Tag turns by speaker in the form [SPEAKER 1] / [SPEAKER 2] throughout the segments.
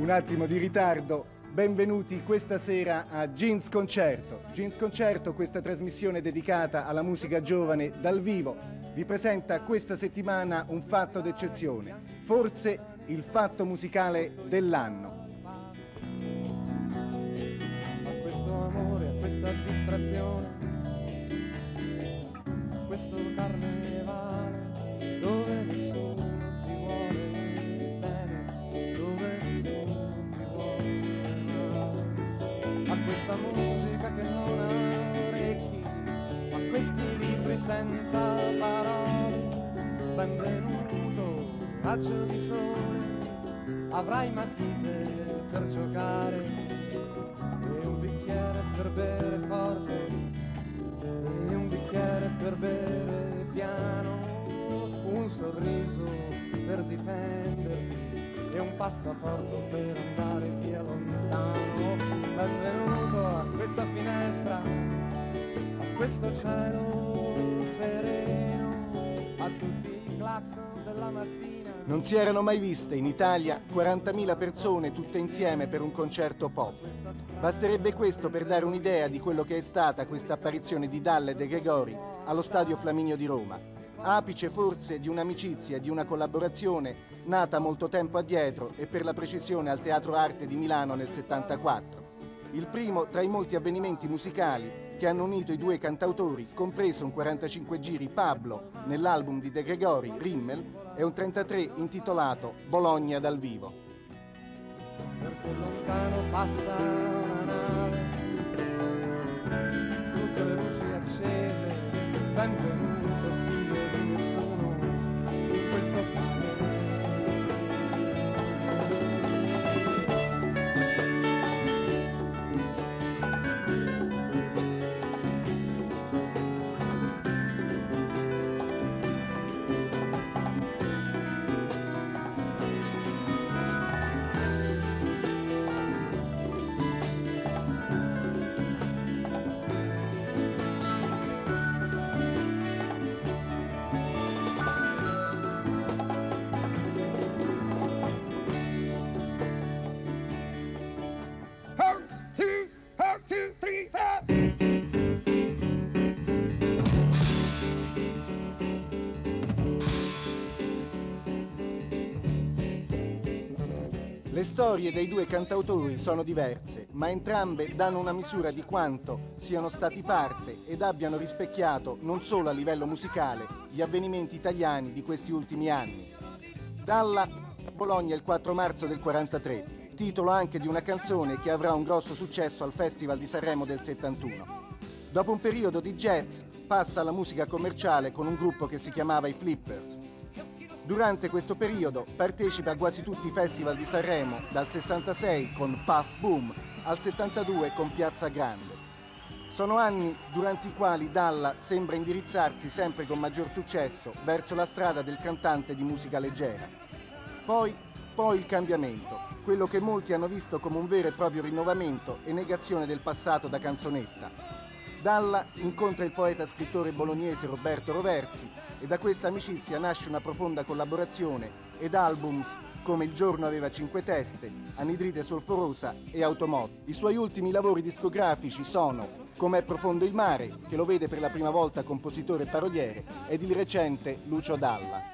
[SPEAKER 1] Un attimo di ritardo. Benvenuti questa sera a Jeans Concerto. Jeans Concerto, questa trasmissione dedicata alla musica giovane dal vivo, vi presenta questa settimana un fatto d'eccezione, forse il fatto musicale dell'anno.
[SPEAKER 2] A questo amore, a questa distrazione, a questo carnevale dove nessuno ti vuole bene, dove nessuno ti vuole male, a questa musica che non ha orecchi, a questi libri senza parole. Benvenuto, raggio di sole, avrai matite per giocare e un bicchiere per bere forte e un bicchiere per bere piano, un sorriso per difenderti e un passaporto per andare via lontano. Benvenuto a questa finestra, a questo cielo sereno, a tutti i clacson della mattina.
[SPEAKER 1] Non si erano mai viste in Italia 40.000 persone tutte insieme per un concerto pop. Basterebbe questo per dare un'idea di quello che è stata questa apparizione di Dalla e De Gregori allo Stadio Flaminio di Roma. Apice forse di un'amicizia, di una collaborazione nata molto tempo addietro e per la precisione al Teatro Arte di Milano nel 74. Il primo tra i molti avvenimenti musicali che hanno unito i due cantautori, compreso un 45 giri Pablo nell'album di De Gregori, Rimmel, e un 33 intitolato Bologna dal vivo.
[SPEAKER 2] Perché lontano passa una nave, tutte le luci accese, benvenuto figlio di nessuno in questo paese.
[SPEAKER 1] Le storie dei due cantautori sono diverse, ma entrambe danno una misura di quanto siano stati parte ed abbiano rispecchiato, non solo a livello musicale, gli avvenimenti italiani di questi ultimi anni. Dalla Bologna il 4 marzo del 43, titolo anche di una canzone che avrà un grosso successo al Festival di Sanremo del 71. Dopo un periodo di jazz, passa alla musica commerciale con un gruppo che si chiamava i Flippers. Durante questo periodo partecipa a quasi tutti i festival di Sanremo, dal 66 con Puff Boom al 72 con Piazza Grande. Sono anni durante i quali Dalla sembra indirizzarsi sempre con maggior successo verso la strada del cantante di musica leggera. Poi il cambiamento, quello che molti hanno visto come un vero e proprio rinnovamento e negazione del passato da canzonetta. Dalla incontra il poeta scrittore bolognese Roberto Roversi e da questa amicizia nasce una profonda collaborazione ed albums come Il giorno aveva 5 teste, Anidride solforosa e Automoto. I suoi ultimi lavori discografici sono Com'è profondo il mare, che lo vede per la prima volta compositore e paroliere, ed il recente Lucio Dalla.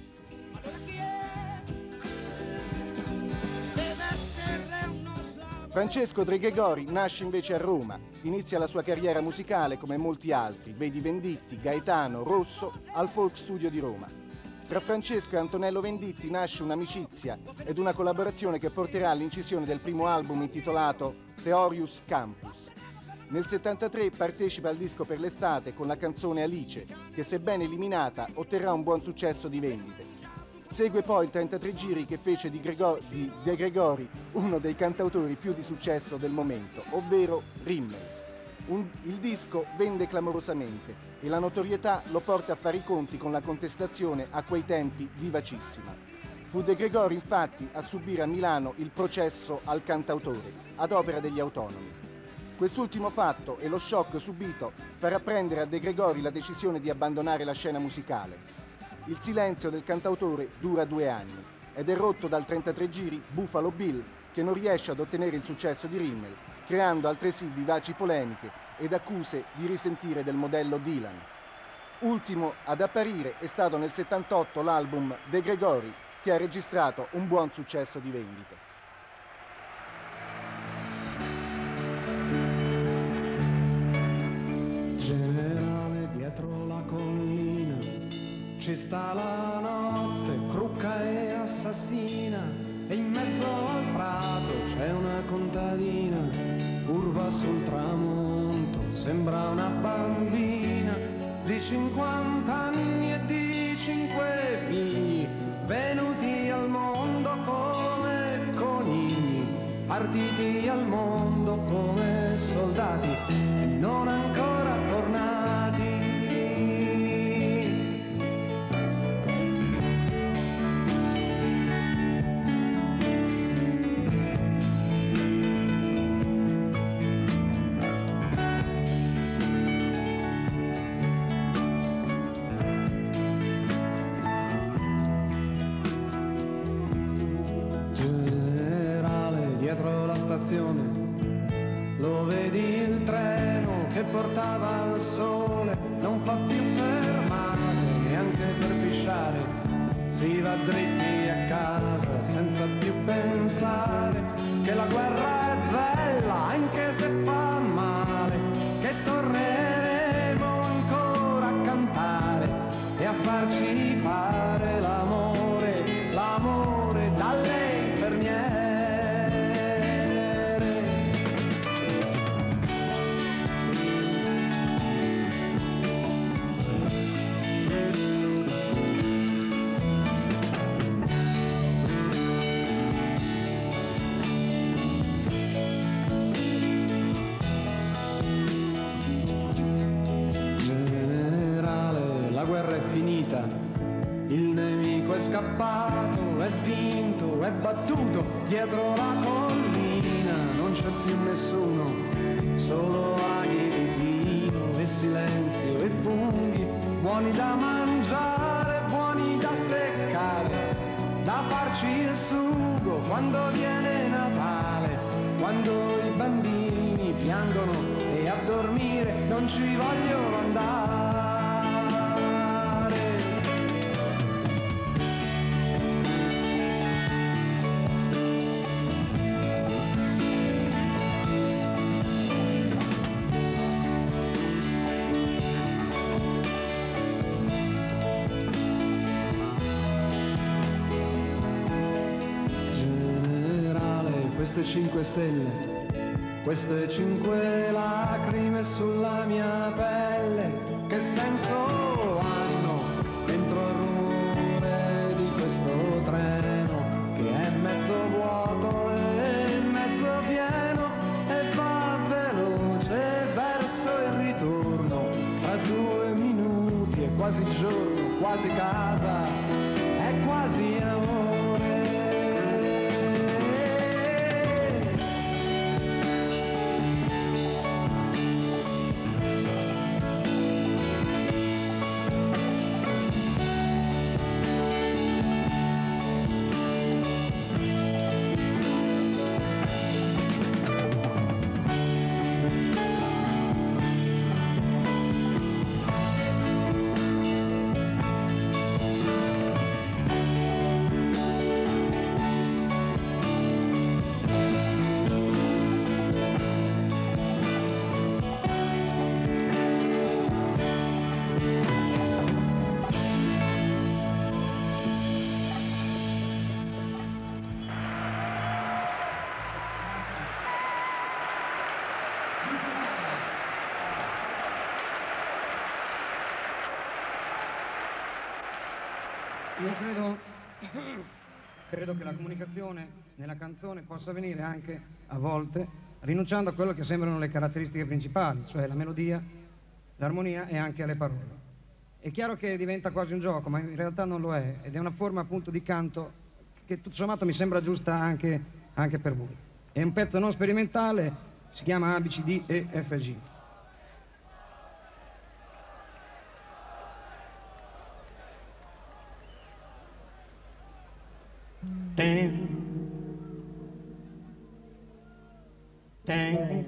[SPEAKER 1] Francesco De Gregori nasce invece a Roma, inizia la sua carriera musicale come molti altri, vedi Venditti, Gaetano, Rosso, al Folk Studio di Roma. Tra Francesco e Antonello Venditti nasce un'amicizia ed una collaborazione che porterà all'incisione del primo album intitolato Theorius Campus. Nel 73 partecipa al disco per l'estate con la canzone Alice, che sebbene eliminata otterrà un buon successo di vendite. Segue poi il 33 giri che fece di De Gregori uno dei cantautori più di successo del momento, ovvero Rimmel. Il disco vende clamorosamente e la notorietà lo porta a fare i conti con la contestazione a quei tempi vivacissima. Fu De Gregori infatti a subire a Milano il processo al cantautore, ad opera degli autonomi. Quest'ultimo fatto e lo shock subito farà prendere a De Gregori la decisione di abbandonare la scena musicale. Il silenzio del cantautore dura 2 anni ed è rotto dal 33 giri Buffalo Bill, che non riesce ad ottenere il successo di Rimmel, creando altresì vivaci polemiche ed accuse di risentire del modello Dylan. Ultimo ad apparire è stato nel 78 l'album De Gregori, che ha registrato un buon successo di vendite.
[SPEAKER 2] Generale, dietro la collina ci sta la notte, crucca e assassina, e in mezzo al prato c'è una contadina, curva sul tramonto, sembra una bambina di 50 anni e di 5 figli, venuti al mondo come conigli, partiti al mondo come soldati e non ancora tornati. Dietro la stazione lo vedi il treno che portava al sole, non fa più fermate neanche per pisciare, si va dritti a casa senza più pensare che la guerra è bella anche se fa male, che torneremo ancora a cantare e a farci fare l'amore, l'amore dalle infermiere. La guerra è finita, il nemico è scappato, è vinto, è battuto, dietro la collina non c'è più nessuno, solo aghi di vino e silenzio e funghi, buoni da mangiare, buoni da seccare, da farci il sugo quando viene Natale, quando i bambini piangono e a dormire non ci vogliono andare. Queste 5 stelle, queste 5 lacrime sulla mia pelle, che senso hanno dentro il rumore di questo treno che è mezzo vuoto e mezzo pieno e va veloce verso il ritorno, tra 2 minuti è quasi giorno, quasi casa, è quasi amore.
[SPEAKER 3] Io credo che la comunicazione nella canzone possa avvenire anche a volte rinunciando a quello che sembrano le caratteristiche principali, cioè la melodia, l'armonia e anche alle parole. È chiaro che diventa quasi un gioco, ma in realtà non lo è, ed è una forma appunto di canto che tutto sommato mi sembra giusta anche per voi. È un pezzo non sperimentale, si chiama A, B, C, D, E, F, G. dang.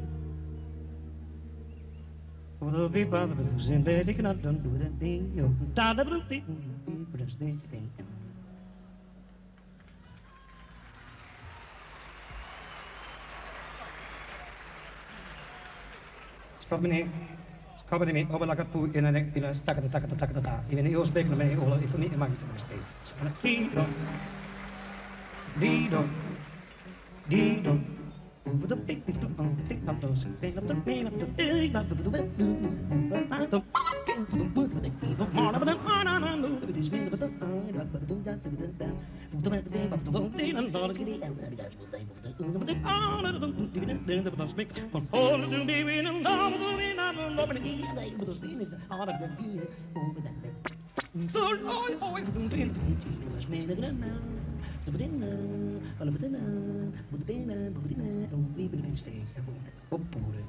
[SPEAKER 3] Oh, the people of the same day, they cannot do that thing. You're down the blue people, that's the thing. Scopri me, over like a poo in a stack of the tack. Even the old speaking of me, all if me, it might be to my state. Dido. Over the big people on the big of those things of the pain of the day of the oppure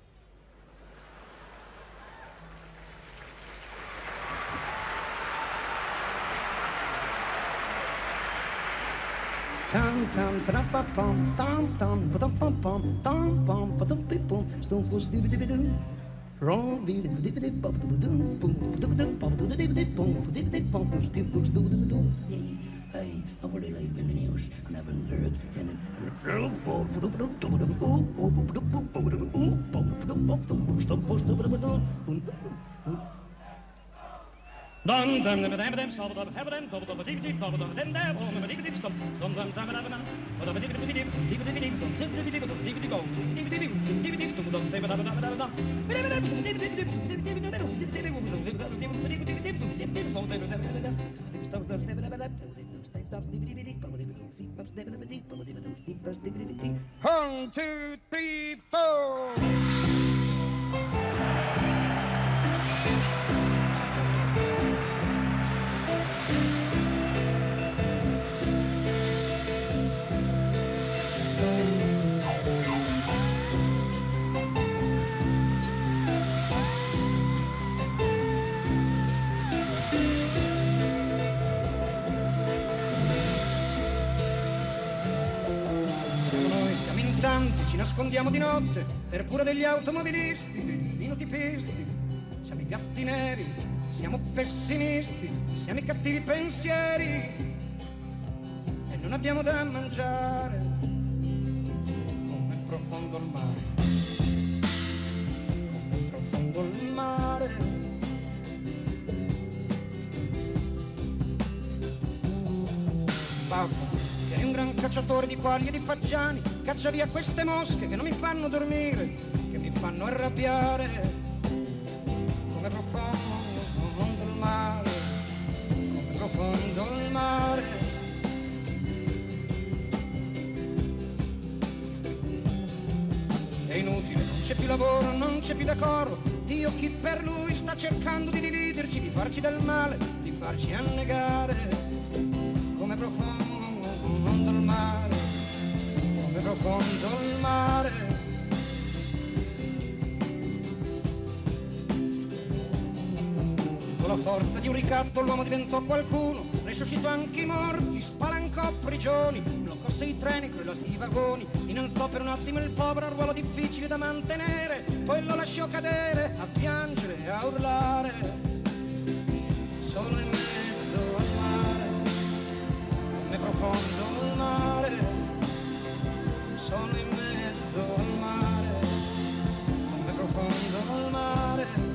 [SPEAKER 3] tam tam pam pam tam tam pam pam tam pam pam pam stone for dividividu wrong dividividu pam dum pum dum hey, over the lake in the news, I never heard One, two, three, four. Ci nascondiamo di notte per cura degli automobilisti, dei minutipisti. Siamo i gatti neri, siamo pessimisti, siamo i cattivi pensieri e non abbiamo da mangiare come profondo il mare, come profondo il mare. Babbo, sei un gran cacciatore di quaglie e di fagiani, caccia via queste mosche che non mi fanno dormire, che mi fanno arrabbiare. Come profondo il mare, come profondo il mare. È inutile, non c'è più lavoro, non c'è più decoro. Dio chi per lui sta cercando di dividerci, di farci del male, di farci annegare. Come profondo il mare, come profondo il mare. Con la forza di un ricatto l'uomo diventò qualcuno, resuscitò anche i morti, spalancò prigioni, bloccò 6 treni, crollati i vagoni, innalzò per un attimo il povero a ruolo difficile da mantenere, poi lo lasciò cadere a piangere e a urlare, solo in mezzo al mare, come profondo il mare, solo in mezzo al mare, come profondo il mare.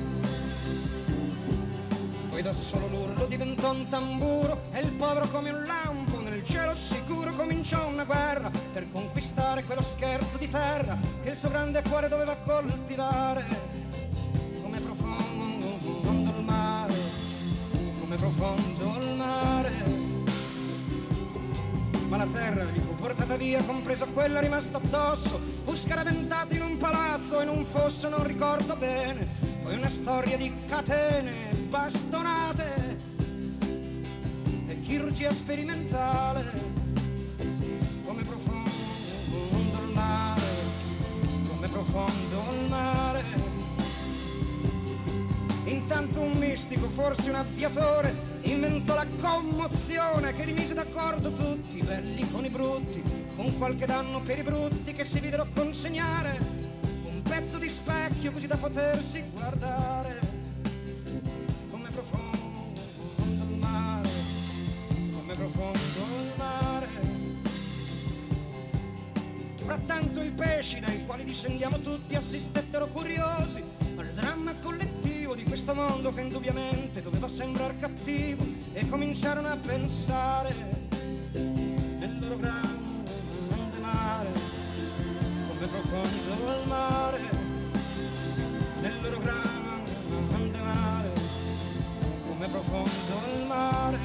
[SPEAKER 3] Poi da solo l'urlo diventò un tamburo e il povero come un lampo nel cielo sicuro cominciò una guerra per conquistare quello scherzo di terra che il suo grande cuore doveva coltivare. Come profondo il mare, come profondo il mare. Ma la terra gli fu portata via, compreso quella rimasta addosso, fu scaraventato in un palazzo, in un fosso, non ricordo bene. Poi una storia di catene, bastonate e chirurgia sperimentale. Come profondo il mare, come profondo il mare. Intanto Intanto un mistico, forse un avviatore, inventò la commozione che rimise d'accordo tutti, i belli con i brutti, con qualche danno per i brutti che si videro consegnare un pezzo di specchio così da potersi guardare. Come profondo il mare, come profondo il mare. Frattanto i pesci dai quali discendiamo tutti assistettero curiosi al dramma collettivo di questo mondo che indubbiamente doveva sembrar cattivo e cominciarono a pensare nel loro grande mare, come profondo il mare, nel loro grande mare, come profondo il mare.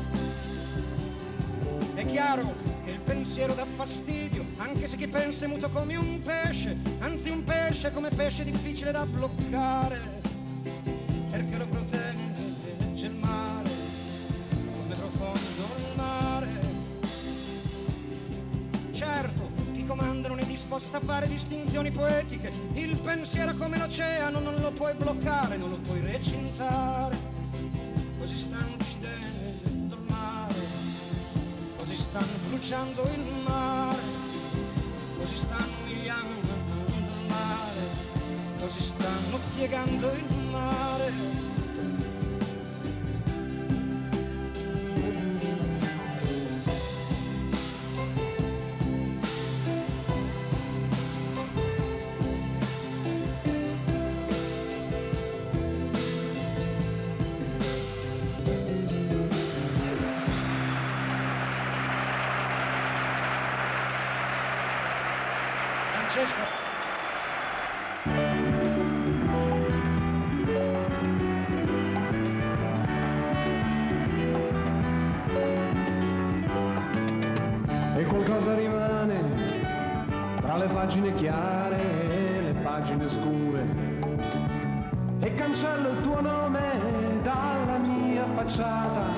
[SPEAKER 3] È chiaro che il pensiero dà fastidio, anche se chi pensa è muto come un pesce, anzi un pesce come pesce difficile da bloccare, perché lo protegge il mare, come profondo il mare. Certo, chi comanda non è disposto a fare distinzioni poetiche, il pensiero come l'oceano non lo puoi bloccare, non lo puoi recintare, così stanno uccidendo il mare, così stanno bruciando il mare, così stanno umiliando il mare, così stanno piegando il mare.
[SPEAKER 2] E qualcosa rimane tra le pagine chiare e le pagine scure, e cancello il tuo nome dalla mia facciata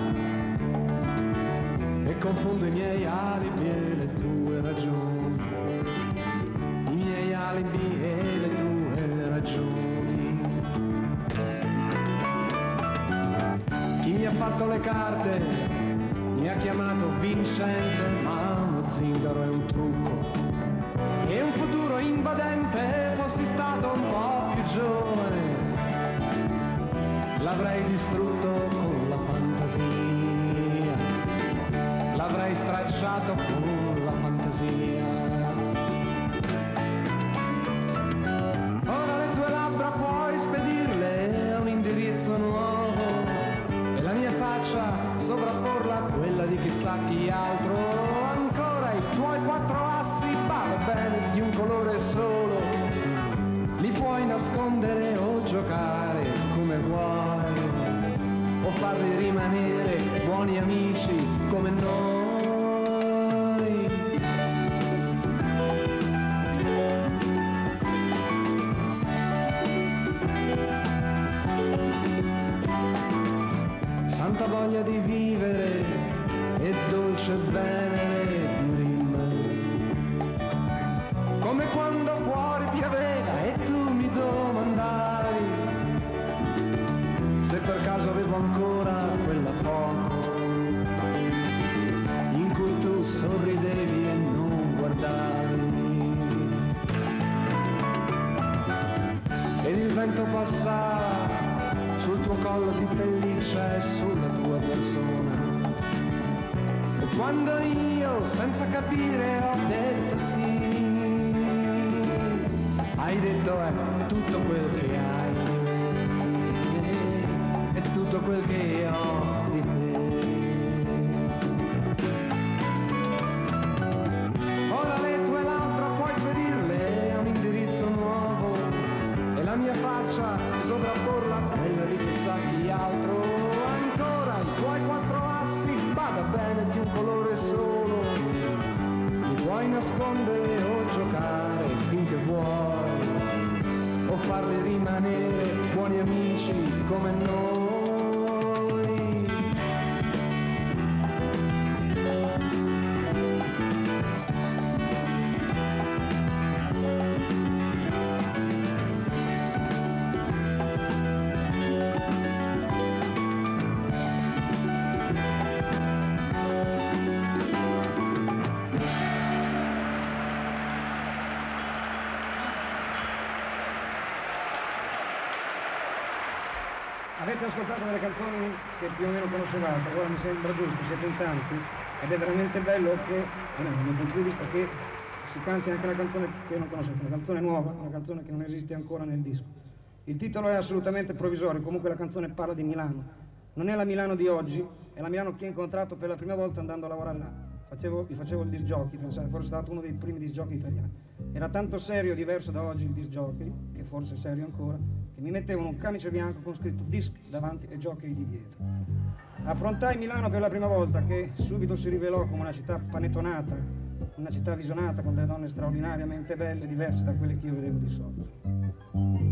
[SPEAKER 2] e confondo i miei alibi e le tue ragioni, i miei alibi e le tue ragioni. Chi mi ha fatto le carte mi ha chiamato vincente, ma uno zingaro è un trucco e un futuro invadente. Fossi stato un po' più giovane, l'avrei distrutto con la fantasia, l'avrei stracciato con la fantasia. Ora le tue labbra puoi spedirle a un indirizzo nuovo e la mia faccia sovrapporla a quella di chissà chi altro. Ancora i tuoi 4 assi, bada bene, di un colore solo, li puoi nascondere o giocare come vuoi, o farli rimanere buoni amici come noi. Santa voglia di vivere e dolce venere di rime, come quando fuori pioveva e tu mi domandavi se per caso avevo ancora quella foto in cui tu sorridevi e non guardavi, ed il vento passava sul tuo collo di pelliccia e sulla tua persona, e quando io senza capire ho detto sì, hai detto è tutto quel che hai è tutto quel che ho di te. Ora le tue labbra puoi spedirle a un indirizzo nuovo e la mia faccia sovrapporla a quella di chissà chi altro. Ancora i tuoi 4 assi, bada bene, di un colore solo, li puoi nascondere o giocare finché vuoi, o farli rimanere buoni amici come noi.
[SPEAKER 3] avete ascoltato delle canzoni che più o meno conoscevate, ora mi sembra giusto, siete in tanti, ed è veramente bello che, dal mio punto di vista, che si canti anche una canzone che non conoscete, una canzone nuova, una canzone che non esiste ancora nel disco. Il titolo è assolutamente provvisorio, comunque la canzone parla di Milano. Non è la Milano di oggi, è la Milano che ho incontrato per la prima volta andando a lavorare là. Vi facevo il disc jockey, pensate, forse è stato uno dei primi disc jockey italiani. Era tanto serio, diverso da oggi il disc jockey, che forse è serio ancora, che mi mettevano un camice bianco con scritto disc davanti e jockey di dietro. Affrontai Milano per la prima volta, che subito si rivelò come una città panettonata, una città visionata con delle donne straordinariamente belle, diverse da quelle che io vedevo di solito.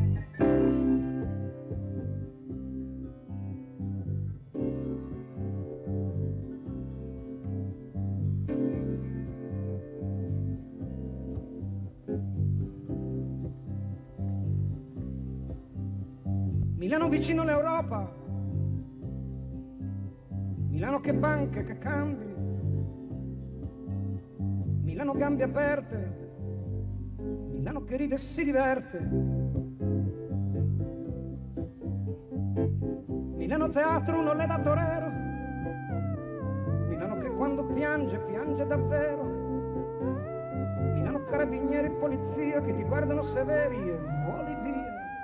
[SPEAKER 3] Milano vicino all'Europa, Milano che banche, che cambi, Milano gambe aperte, Milano che ride e si diverte, Milano teatro, uno le da torero, Milano che quando piange, piange davvero, Milano carabinieri e polizia che ti guardano severi e voli via.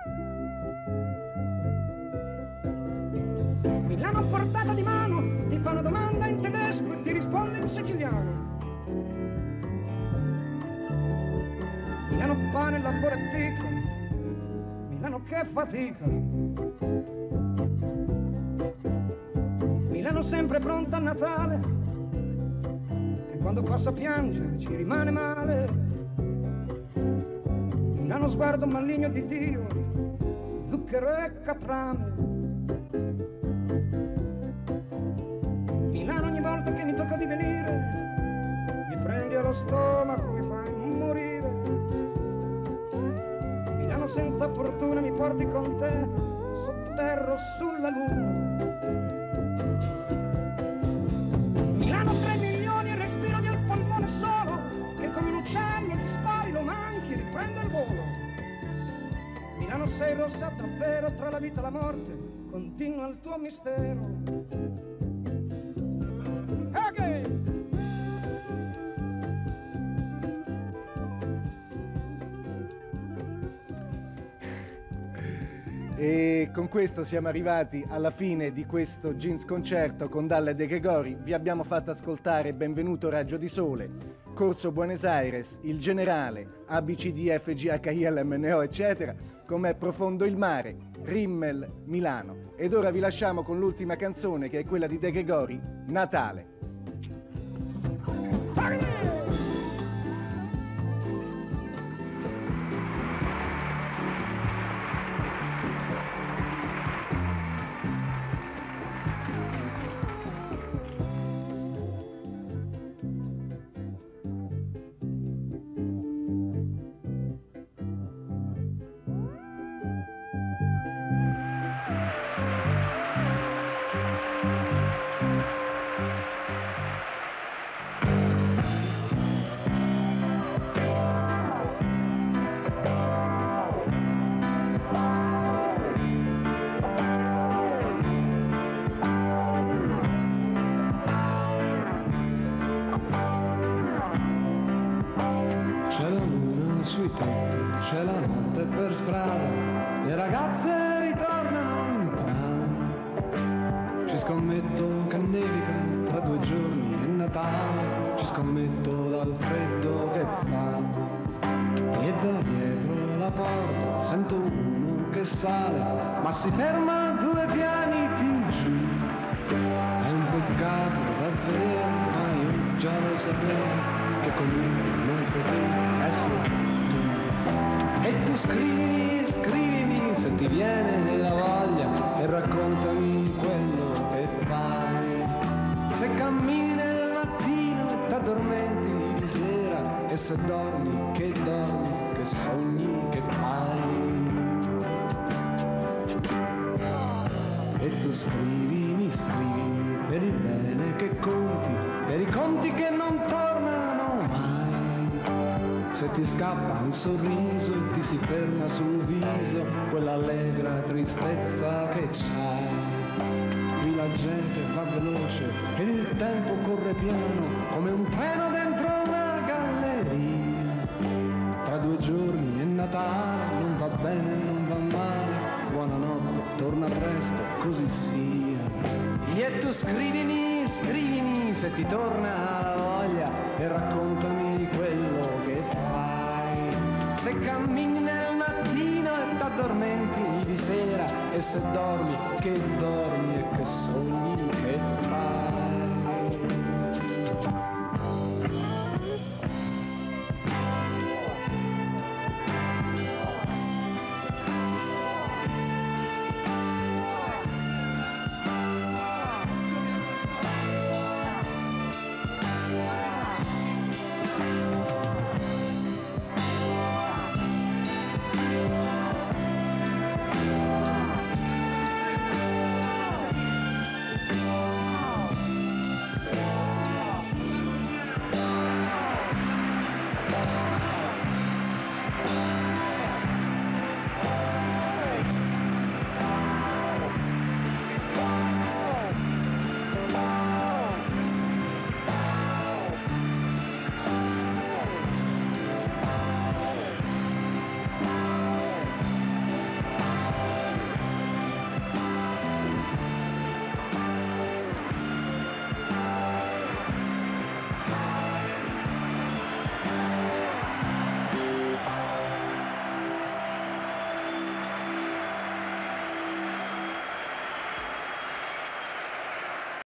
[SPEAKER 3] Milano a portata di mano, ti fa una domanda in tedesco e ti risponde in siciliano. Milano pane, lavoro e fico, Milano che fatica. Milano sempre pronta a Natale, che quando passa piange ci rimane male. Milano sguardo maligno di Dio, zucchero e caprame. Milano ogni volta che mi tocca di venire, mi prendi allo stomaco, mi fai morire. Milano senza fortuna mi porti con te, sotterro sulla luna. Milano 3 milioni e respiro del polmone solo, che come un uccello ti spari, lo manchi, riprende il volo. Milano sei rossa davvero, tra la vita e la morte, continua il tuo mistero.
[SPEAKER 1] E con questo siamo arrivati alla fine di questo Jeans Concerto con Dalle De Gregori. Vi abbiamo fatto ascoltare Benvenuto Raggio di Sole, Corso Buenos Aires, Il Generale, ABCDFGHILMNO eccetera, Com'è profondo il mare, Rimmel, Milano. Ed ora vi lasciamo con l'ultima canzone, che è quella di De Gregori, Natale.
[SPEAKER 2] Sui tetti c'è la notte per strada, le ragazze ritornano in tram. Ci scommetto che nevica, tra 2 giorni è Natale, ci scommetto dal freddo che fa. E da dietro la porta sento uno che sale, ma si ferma 2 piani più giù. È un peccato davvero, ma io già lo sapevo, che comunque non potevo essere. E tu scrivimi, scrivimi se ti viene la voglia e raccontami quello che fai. Se cammini nel mattino e t'addormenti di sera, e se dormi, che sogni, che fai. E tu scrivimi, scrivimi per il bene che conti, per i conti che non tornano mai. se ti scappa un sorriso e ti si ferma sul viso quell'allegra tristezza che c'hai. Qui la gente va veloce e il tempo corre piano come un treno dentro una galleria. Tra 2 giorni è Natale, non va bene, non va male, buonanotte, torna presto, così sia. E tu scrivimi, scrivimi se ti torna la voglia e raccontami quello che fai. Se cammini nel mattino e t'addormenti di sera e se dormi, che dormi e